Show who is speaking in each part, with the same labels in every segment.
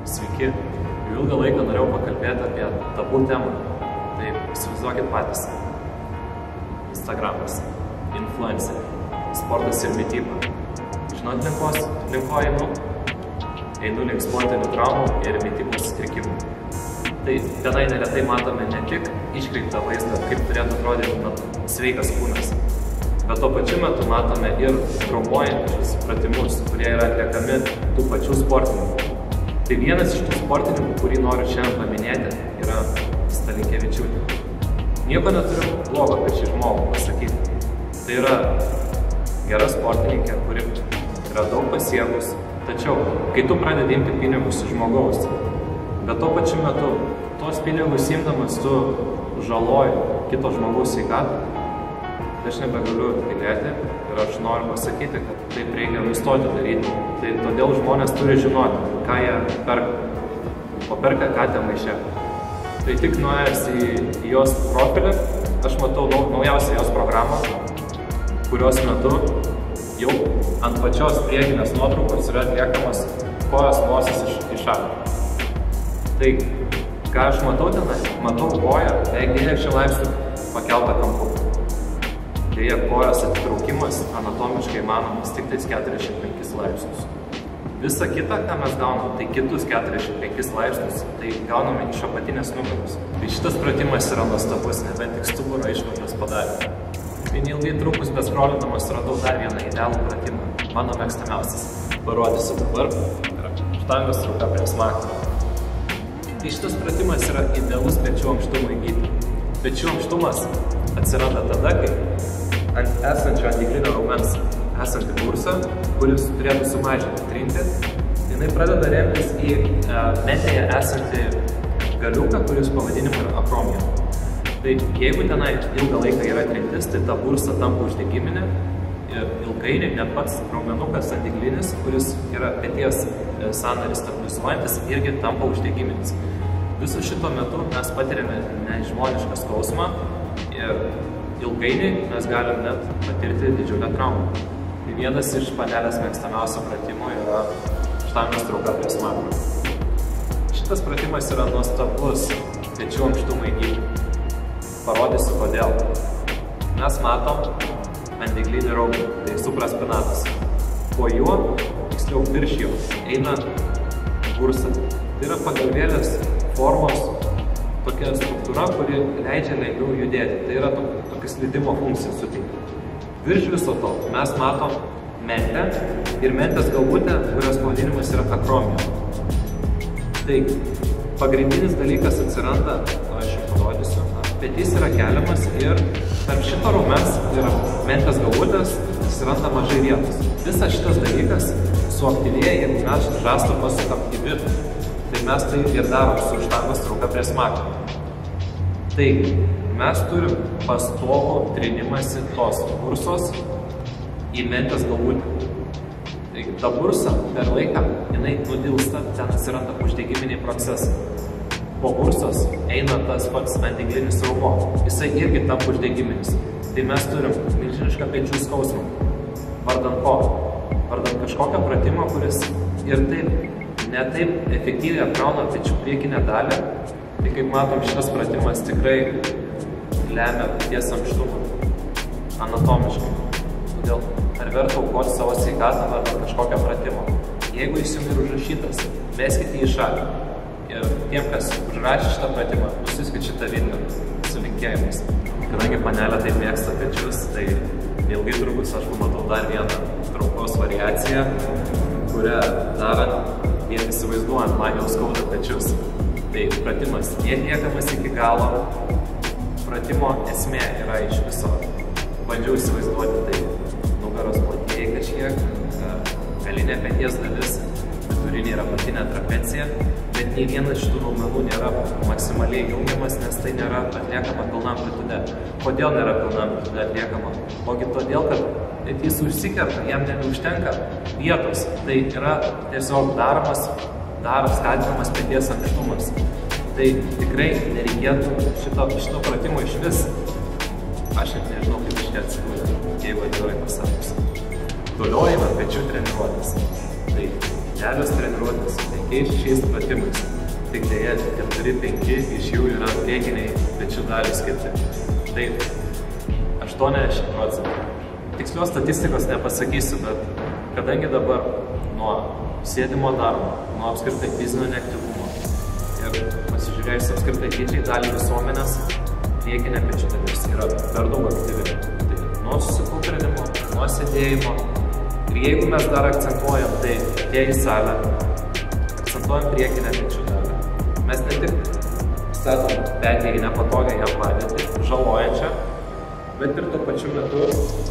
Speaker 1: Sveiki, jau ilgą laiką norėjau pakalbėti apie tabų temą. Tai įsivaizduokit patys. Instagramas, influenceriai, sportas ir mityba. Žinot, link ko einu? Einu link sportinių traumų ir mitybos sutrikimų. Tai tenai neretai matome ne tik iškreiptą vaizdą, kaip turėtų atrodyti sveikas kūnas, bet tuo pačiu metu matome ir traumuojančius pratimus, kurie yra atliekami tų pačių sportininkų. Tai vienas iš tų sportininkų, kurį noriu šiandien paminėti, yra Stalinkevičiūtė. Nieko neturiu blogo apie šį žmogų pasakyti. Tai yra gera sportininkė, kuri yra daug pasiekus, tačiau kai tu pradedi imti pinigus iš žmogaus, bet tuo pačiu metu tos pinigus imdamas tu žaloji kito žmogaus sveikatą, tai aš nebegaliu tylėti ir aš noriu pasakyti, kad taip reikia nustoti daryti. Tai todėl žmonės turi žinoti, ką jie perka, o perka katę maiše. Tai tik nuėjęs į jos profilį, aš matau naujausią jos programą, kurios metu jau ant pačios priekinės nuotraukos yra atliekamas kojos nosis iš šalių. Tai, ką aš matau tenai? Matau koją beveik 90 laipsnių pakeltą kampu. Deja, kojos atitraukimas anatomiškai įmanomas tik 45 laipsnius. Visa kita, ką mes gauname, tai kitus 45 laipsnius, tai gauname iš apatinės nugaros. Tai šitas pratimas yra nuostabus, nebent tik stuburo išvaržas padarė. Tai neilgai trukus beskrolinamas radau dar vieną idealų pratimą, mano mėgstamiausias. Parodysiu dabar, yra štangos trauka prie smakro. Tai šitas pratimas yra idealus pečių ankštumui įgyti. Pečių ankštumas atsiranda tada, kai ant esančio antiklinio raumens esantį bursą, kuris turėtų sumažinti trintį, jinai pradeda remtis į mentėje esantį galiuką, kuris pavadinimu yra akromija. Tai jeigu tenai ilgą laiką yra trintis, tai ta bursa tampa uždegiminė ir ilgainiui net pats raumenukas antiklinis, kuris yra peties sąnarį stabilizuojantis, irgi tampa uždegiminis. Viso šito metu mes patiriame nežmonišką skausmą ir ilgainiui mes galim net patirti didžiulę traumą. Tai vienas iš panelės mėgstamiausių pratimų yra štangos trauka prie smakro. Šitas pratimas yra nuostabus pečių ankštumui įgyti. Parodysiu kodėl. Mes matom antiklinį raumenį, tai supraspinatus. Po juo, tiksliau virš jo, eina bursa. Tai yra pagalvėlės formos tokia struktūra, kuri leidžia lengviau judėti. Tai yra tokia slydimo funkcija sutinka. Virš viso to mes matom mentę ir mentės galvutę, kurios pavadinimas yra akromija. Tai pagrindinis dalykas atsiranda, aš jau parodysiu, petys yra keliamas ir tarp šito raumens ir mentės galvutės atsiranda mažai vietos. Visas šitas dalykas suaktyvėja, jeigu mes žastą pasukam į vidų. Tai mes tai ir darom su štangos trauka prie smakro. Tai mes turim pastovų trinimąsi tos bursos į mentės galvutę. Tai ta bursa per laiką, jinai nudilsta, ten atsiranda uždegiminiai procesai. Po bursos eina tas pats antiklinis raumuo, jisai irgi tampa uždegiminis. Tai mes turim milžinišką pečių skausmą. Vardan ko? Vardan kažkokio pratimo, kuris ir ne taip efektyviai apkrauna pečių priekinę dalį. Tai kaip matom, šitas pratimas tikrai lemia peties ankštumą anatomiškai. Todėl ar verta aukoti savo sveikatą vardan kažkokio pratimo? Jeigu jis jums yra užrašytas, meskite į šalį. Ir tiem, kas užrašė šitą pratimą, nusiskit šitą video su linkėjimais. Kadangi panelė taip mėgsta pečius, tai ilgai trukus aš pamatau dar vieną traukos variaciją, kurią darant vien įsivaizduojant, man jau skauda pečius. Tai pratimas neatliekamas iki galo. Pratimo esmė yra iš viso. Bandžiau įsivaizduoti, tai nugaros platieji kažkiek, galinė peties dalis, vidurinė ir apatinė trapecija, bet nei vienas šitų raumenų nėra maksimaliai jungiamas, nes tai nėra atliekama pilna amplitude. Kodėl nėra pilna amplitude atliekama? Ogi todėl, kad jis užsikerta, jam neužtenka vietos. Tai yra tiesiog skatinamas peties ankštumas. Tai tikrai nereikėtų šito pratimo iš vis. Aš net nežinau, kaip iš čia atsidūrė, jeigu atvirai pasakus. Toliau eina pečių treniruotės. Tai Kelios treniruotės, 5-6 pratimais. Tik dėja, 4-5 iš jų yra priekiniai pečių dalį skirti. Tai 80%. Tikslios statistikos nepasakysiu, bet kadangi dabar nuo sėdimo darbo, nuo apskritai fizinio neaktyvumo ir pasižiūrėjus apskritai didžiai dalį visuomenės, priekinė pečių dalis yra per daug aktyvi. Tai nuo susikūprinimo, nuo sėdėjimo. Ir jeigu mes dar akcentuojam, tai tie į salę, akcentuojam priekinę pečių dalį. Mes ne tik statom petį į nepatogią jam padėtį, žalojančią, bet ir tuo pačiu metu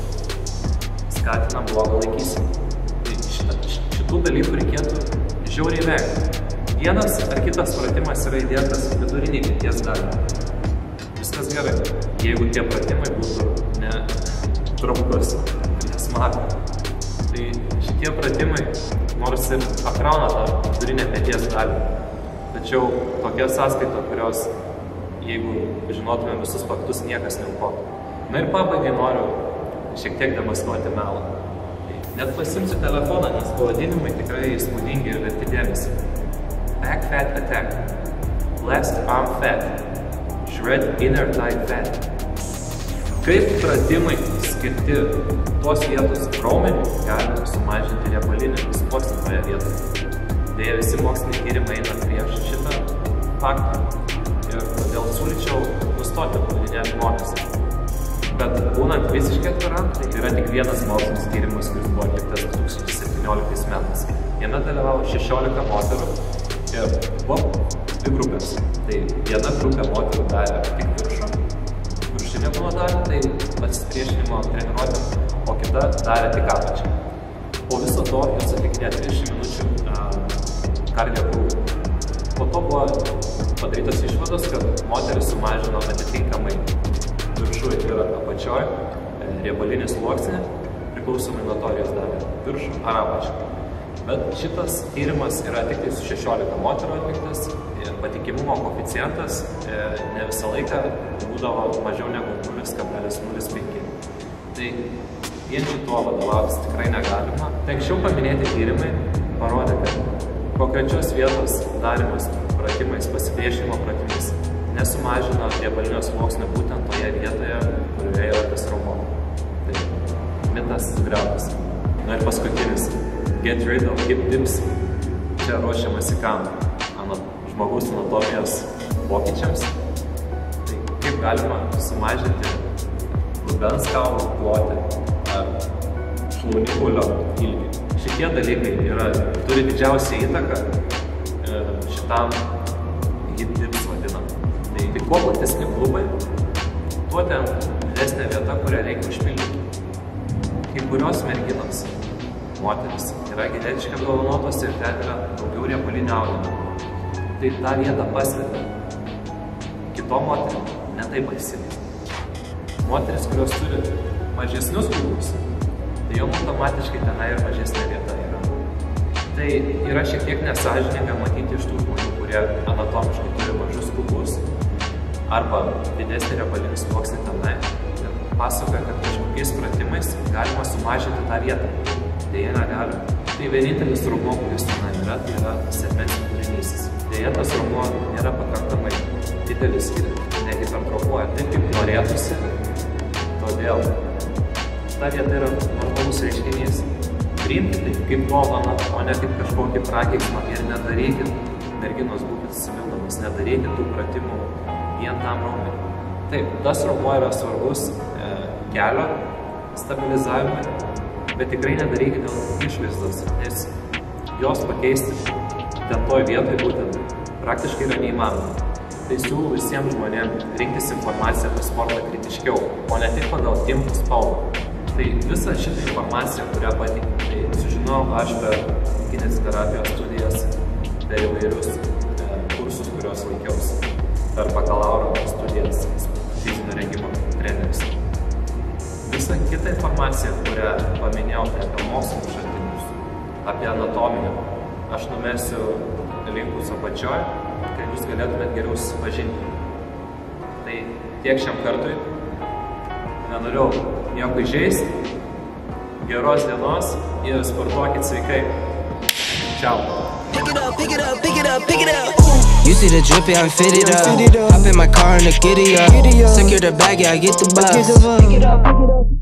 Speaker 1: skatinam blogą laikyseną. Tai šitų dalykų reikėtų žiauriai vengti. Vienas ar kitas pratimas yra įdėtas viduriniai peties dalį. Viskas gerai, jeigu tie pratimai būtų ne trumpas, nesmagu. Tai šitie pratimai nors ir apkrauna tą vidurinę peties dalį. Tačiau tokia sąskaita, kurios, jeigu žinotume visus faktus, niekas neaukotų. Na ir pabaigai noriu šiek tiek demaskuoti melą. Net pasimsiu telefoną, nes pavadinimai tikrai įspūdingi ir verti dėmesį. Back fat attack, blast arm fat, shred inner thigh fat. Kaip pratimai skirti tos vietos raumeniui gali sumažinti riebalinį sluoksnį toje vietoje. Deja, visi moksliniai tyrimai eina prieš šitą faktą ir todėl siūlyčiau nustoti apgaudinėti žmones. Bet būnant visiškai atviram, tai yra tik vienas mokslinis tyrimas, kuris buvo atliktas 2017 metais. Jame dalyvavo 16 moterų ir buvo 2 grupės. Tai viena grupė moterų darė tik viršinio kūno dalį, tai pasipriešinimo treniruotėm, o kita darė tik apačią. Po viso to jos atlikinėjo 30 minučių kardio krūvį. Po to buvo padarytos išvados, kad moteris sumažino atitinkamai viršų ir apačioj riebalinį sluoksnį, priklausomai nuo to, ar jos davė viršų ar apačią. Bet šitas tyrimas yra tik tai su 16 moterų atliktas ir patikimumo koeficientas ne visą laiką būdavo mažiau negu 0,05. Tai vien šituo vadovautis tikrai negalima. Tai anksčiau paminėti tyrimai parodė, kad konkrečios vietos darymas pratimais, pasipriešinimo pratimais nesumažino riebalinio sluoksnio būtent toje vietoje, kurioje yra tas raumuo. Tai mitas sugriautas. Na ir paskutinis. Get rid of hip dips. Čia ruošiamasi kam? Žmogaus anatomijos pokyčiams. Tai kaip galima sumažinti rubens kaulų plotį ar šlaunikulio ilgį. Šitie dalykai turi didžiausią įtaką šitam hip dips vadinam. Tai kuo platesni klubai, tuo ten didesnė vieta, kurią reikia užpildyti. Kai kurios merginos, moteris, yra genetiškai apdovanotos ir ten yra daugiau riebalinio audinio. Tai tą vietą paslėpia. Kitom moterim ne taip pasivysta. Moteris, kurios turi mažesnius klubus, tai jau automatiškai tenai ir mažesnė vieta yra. Tai yra šiek tiek nesąžininga matyti iš tų žmonių, kurie anatomiškai turi mažus klubus arba didesnį riebalinį sluoksnį tenai. Ir pasakoja, kad kažkokiais pratimais galima sumažinti tą vietą. Deja, negalima. Tai vienintelis raumuo, kuris tenai yra, tai yra sėdmens vidurinysis. Deja, tas raumuo nėra pakankamai didelis ir nehipertrofuoja taip, kaip norėtųsi. Todėl ta vieta yra normalus reiškinys. Priimti tai kaip dovaną, o ne kaip kažkokį prakeiksmą ir nedarykit, merginos būkit susivildamas, nedarykit tų pratimų vien tam raumeniui. Taip, tas raumuo yra svarbus kelio stabilizavimui, bet tikrai nedarykit dėl išvaizdos, nes jos pakeisti ten toj vietoj būtent praktiškai yra neįmanoma. Tai siūlau visiems žmonėms rinktis informaciją apie sportą kritiškiau, o ne tik pagal timpų spalvą. Tai visą šitą informaciją, kurią pateikiu, tai sužinojau aš per kineziterapijos studijas, per įvairius kursus, kuriuos laikiausi, per bakalauro studijas fizinio rengimo treneris. Visą kitą informaciją, kurią paminėjau, tai apie mokslinius šaltinius, apie anatomiją, aš numesiu linkus apačioj, kad jūs galėtumėt geriau susipažinti. Tai tiek šiam kartui. Nenoriu nieko įžeisti. Geros dienos ir sportuokit sveikai. Čiau.
Speaker 2: Pick it up, pick it up, pick it up, pick it up. You see the drip, yeah, I'm fitted up. Hop in my car and the giddy up. Secure the bag, yeah, I get the bus. Pick it up, pick it up.